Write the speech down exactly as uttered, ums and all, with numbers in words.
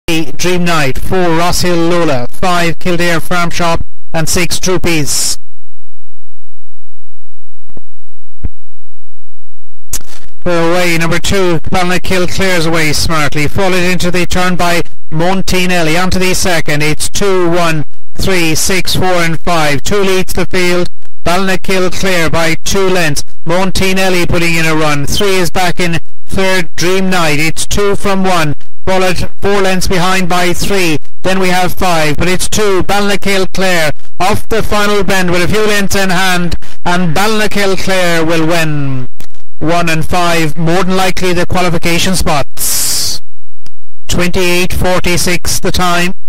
Dream Night, four Ross Hill Lola, five Kildare Farm Shop, and six Troopies. Away, number two, Ballinakil clears away smartly, followed into the turn by Montinelli. Onto the second, it's two, one, three, six, four and five. Two leads the field. Ballinakil clear by two lengths. Montinelli putting in a run. Three is back in third, Dream Night. It's two from one. Followed four lengths behind by three. Then we have five, but it's two. Ballinakil Clare off the final bend with a few lengths in hand, and Ballinakil Clare will win. One and five, more than likely the qualification spots. twenty-eight forty-six the time.